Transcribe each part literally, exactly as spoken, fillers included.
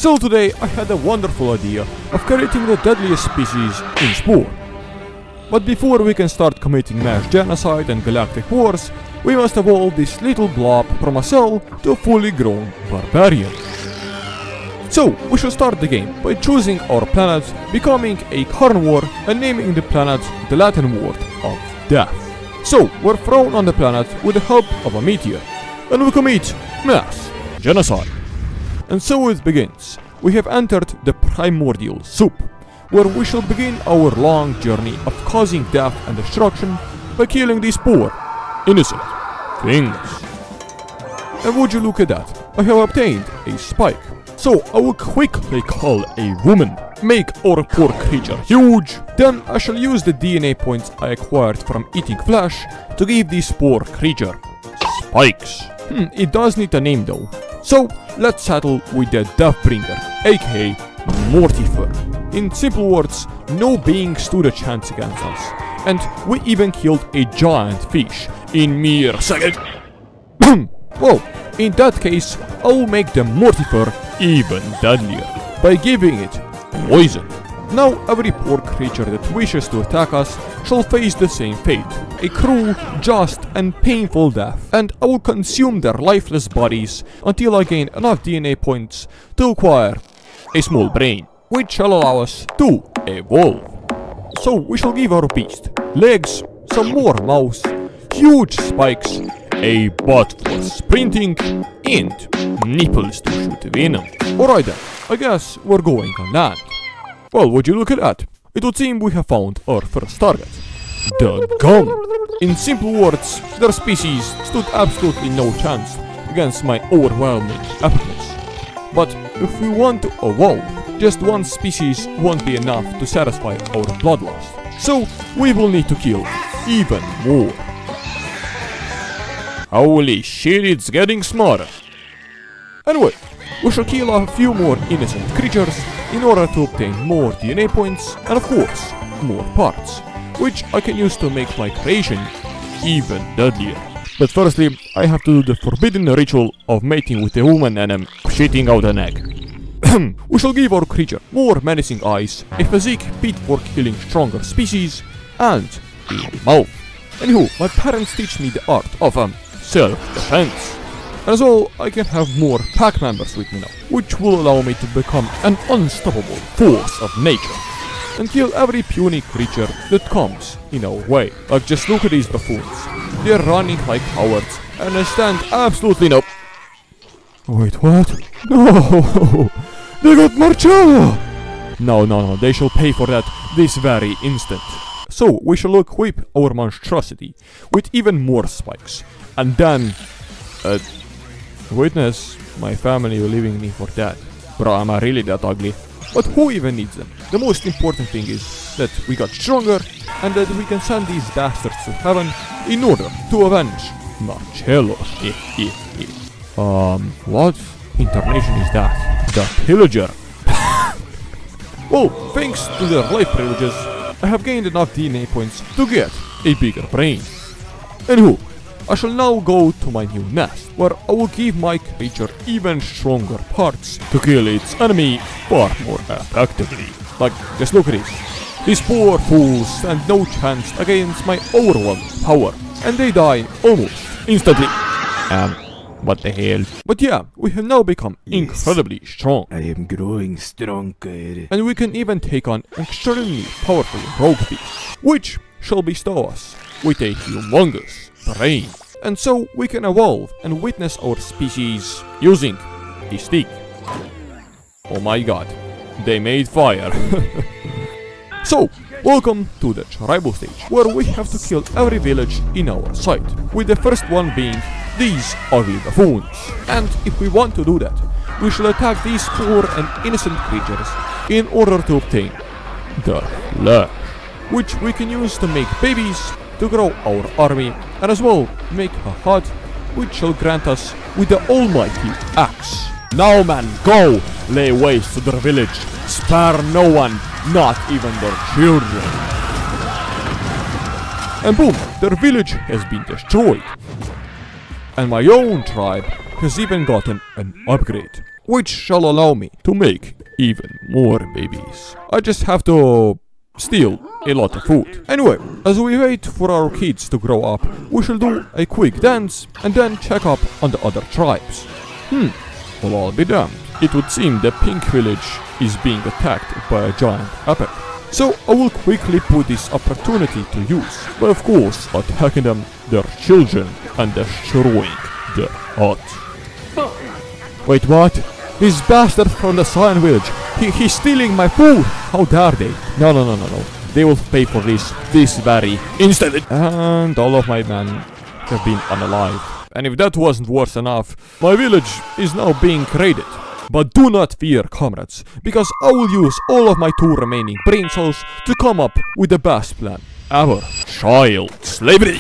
So today I had a wonderful idea of creating the deadliest species in Spore. But before we can start committing mass genocide and galactic wars, we must evolve this little blob from a cell to a fully grown barbarian. So, we shall start the game by choosing our planet, becoming a carnivore and naming the planet the Latin word of death. So, we're thrown on the planet with the help of a meteor, and we commit mass genocide. And so it begins. We have entered the primordial soup, where we shall begin our long journey of causing death and destruction by killing these poor, innocent things. And would you look at that, I have obtained a spike. So I will quickly call a woman, make our poor creature huge, then I shall use the D N A points I acquired from eating flesh to give this poor creature spikes. Hmm, it does need a name though. So let's settle with the Deathbringer, aka Mortifer. In simple words, no being stood a chance against us, and we even killed a giant fish in mere seconds. Well, in that case, I will make the Mortifer even deadlier by giving it poison. Now every poor creature that wishes to attack us shall face the same fate, a cruel, just and painful death, and I will consume their lifeless bodies until I gain enough D N A points to acquire a small brain, which shall allow us to evolve. So we shall give our beast legs, some more mouths, huge spikes, a butt for sprinting, and nipples to shoot venom. Alright then, I guess we're going on land. Well, would you look at that? It would seem we have found our first target. The gum. In simple words, their species stood absolutely no chance against my overwhelming epicness. But if we want to evolve, just one species won't be enough to satisfy our bloodlust. So we will need to kill even more. Holy shit, it's getting smarter. Anyway, we shall kill a few more innocent creatures in order to obtain more D N A points and of course, more parts, which I can use to make my creation even deadlier. But firstly, I have to do the forbidden ritual of mating with a woman and um, shitting out an egg. We shall give our creature more menacing eyes, a physique fit for killing stronger species, and a mouth. Anywho, my parents teach me the art of um, self-defense. As well, I can have more pack members with me now, which will allow me to become an unstoppable force of nature and kill every puny creature that comes in our way. Like, just look at these buffoons. They're running like cowards and I stand absolutely no. Wait, what? No! They got Marcello! No, no, no, they shall pay for that this very instant. So, we shall equip our monstrosity with even more spikes. And then... Uh, witness my family leaving me for dead. Bro, am I really that ugly? But who even needs them? The most important thing is that we got stronger and that we can send these bastards to heaven in order to avenge Marcello. Eh, eh, eh. Um, what incarnation is that? The Pillager. Well, thanks to their life privileges, I have gained enough D N A points to get a bigger brain. Anywho, I shall now go to my new nest, where I will give my creature even stronger parts to kill its enemy far more effectively. Like, just look at this. These poor fools stand no chance against my overwhelming power, and they die almost instantly. Um, what the hell? But yeah, we have now become incredibly yes, strong. I am growing stronger. And we can even take on extremely powerful rogue beasts, which shall bestow us with a humongous brain. And so we can evolve and witness our species using a stick. Oh my god, they made fire. So, welcome to the tribal stage, where we have to kill every village in our sight, with the first one being these ugly buffoons. And if we want to do that, we shall attack these poor and innocent creatures in order to obtain the flesh, which we can use to make babies, to grow our army, and as well make a hut which shall grant us with the almighty axe. Now man, go! Lay waste to their village, spare no one, not even their children. And boom, their village has been destroyed. And my own tribe has even gotten an upgrade. which shall allow me to make even more babies. I just have to steal a lot of food. Anyway, as we wait for our kids to grow up, we shall do a quick dance and then check up on the other tribes. Hmm, well, I'll be damned. It would seem the Pink Village is being attacked by a giant epic. So I will quickly put this opportunity to use, by of course attacking them, their children, and destroying their hut. Wait, what? This bastard from the Cyan Village, he, he's stealing my food! How dare they? No, no, no, no, no. They will pay for this, this very instant. And all of my men have been unalive. And if that wasn't worse enough, my village is now being raided. But do not fear, comrades, because I will use all of my two remaining brain cells to come up with the best plan ever. Child slavery!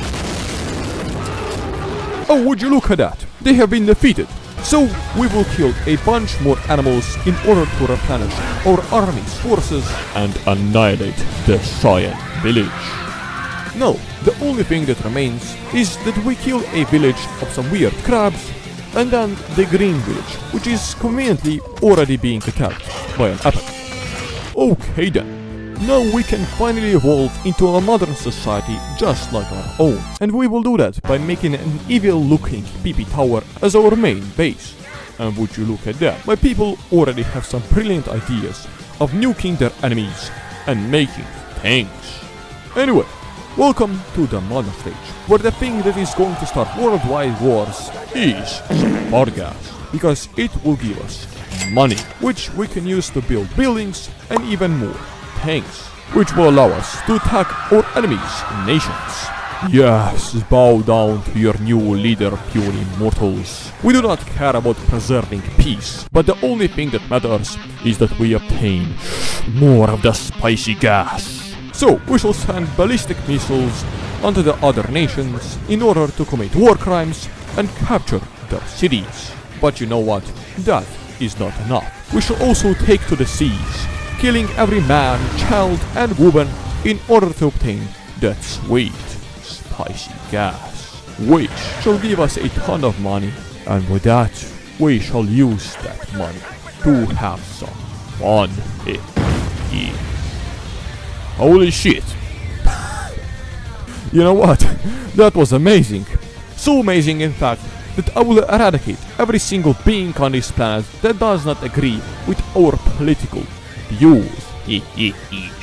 Oh, would you look at that? They have been defeated. So, we will kill a bunch more animals in order to replenish our army's forces and annihilate the Cyan Village. Now, the only thing that remains is that we kill a village of some weird crabs, and then the Green Village, which is conveniently already being attacked by an epic. Okay then, now we can finally evolve into a modern society just like our own. And we will do that by making an evil looking P P tower as our main base. And would you look at that, my people already have some brilliant ideas of nuking their enemies and making tanks. Anyway, welcome to the modern stage, where the thing that is going to start worldwide wars is Spargas, because it will give us money, which we can use to build buildings and even more tanks, which will allow us to attack our enemies' nations. Yes, bow down to your new leader, puny mortals. We do not care about preserving peace, but the only thing that matters is that we obtain more of the spicy gas. So, we shall send ballistic missiles onto the other nations in order to commit war crimes and capture their cities. But you know what? That is not enough. We shall also take to the seas, killing every man, child and woman in order to obtain that sweet, spicy gas, which shall give us a ton of money, and with that, we shall use that money to have some fun. Yeah. Holy shit. You know what? That was amazing. So amazing, in fact, that I will eradicate every single being on this planet that does not agree with our political views.